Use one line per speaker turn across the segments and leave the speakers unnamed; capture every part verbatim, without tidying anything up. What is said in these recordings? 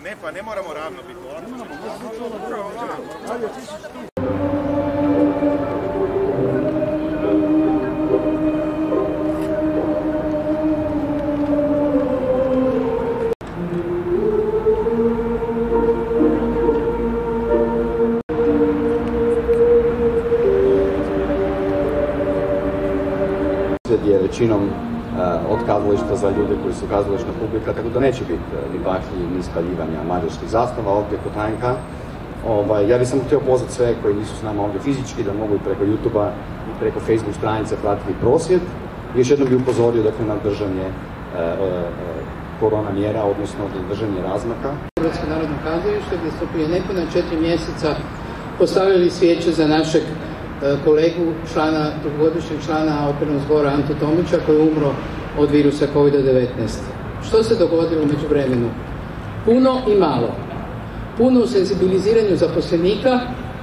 Ne, pa ne moramo ravno biti.
Je većinom uh, od kazališta za ljude koji su kazališna publika, tako da neće biti uh, ni baklji, ni spaljivanja mađarskih zastava ovdje kod H N K. Ovaj, ja bih samo htio pozvati sve koji nisu s nama ovdje fizički da mogu i preko YouTube-a i preko Facebook stranice pratiti prosvjed. Još jednom bih upozorio dakle, na držanje uh, uh, korona mjera, odnosno držanje razmaka.
Hrvatsko narodno kazalište gdje su prije nepuna četiri mjeseca postavili svijeće za našeg kolegu, člana, dugogodišnjeg člana opernog zbora Antu Tomića koji je umro od virusa kovid devetnaest. Što se dogodilo među vremenu? Puno i malo. Puno u senzibiliziranju zaposlenika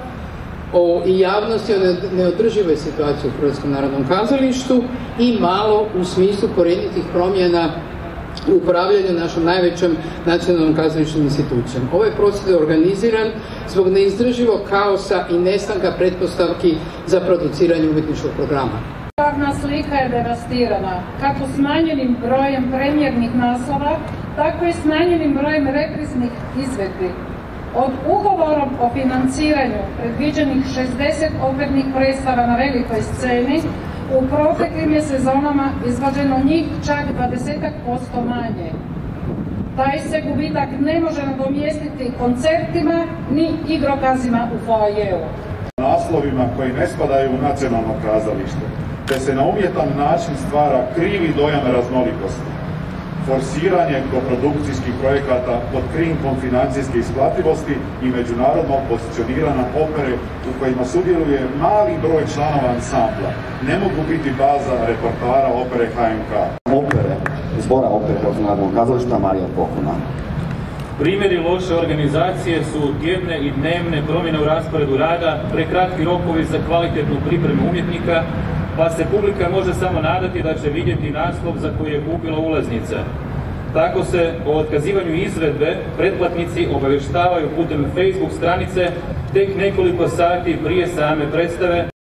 o, i javnosti o neodrživoj situaciji u Hrvatskom narodnom kazalištu i malo u smislu korjenitih promjena u upravljanju našom najvećom nacionalnom kazališnom institucijom. Ovaj prosvjed je organiziran zbog neizdrživog kaosa i nestanka pretpostavki za produciranje umjetničkog programa.
Javna slika je devastirana, kako smanjenim brojem premijernih naslova, tako i smanjenim brojem repriznih izvedbi. Od ugovorom o financiranju predviđenih šezdeset opernih predstava na velikoj sceni, u proteklim je sezonama izvođeno njih čak dvadeset posto manje. Taj se gubitak ne može nadomjestiti koncertima ni igrokazima u foajeu.
Naslovima koji ne spadaju u nacionalno kazalište, te se na umjetan način stvara krivi dojam raznolikosti. Forsiranje koprodukcijskih projekata pod krinkom financijske isplativosti i međunarodnog pozicioniranja opere u kojima sudjeluje mali broj članova ansambla ne mogu biti baza repertoara opere H N K.
Opere, zbora opere Hrvatskog narodnog kazališta Marija Pokuna.
Primjeri loše organizacije su tjedne i dnevne promjene u rasporedu rada, prekratki rokovi za kvalitetnu pripremu umjetnika, pa se publika može samo nadati da će vidjeti naslov za koji je kupila ulaznice. Tako se o otkazivanju izvedbe pretplatnici obavještavaju putem Facebook stranice tek nekoliko sati prije same predstave.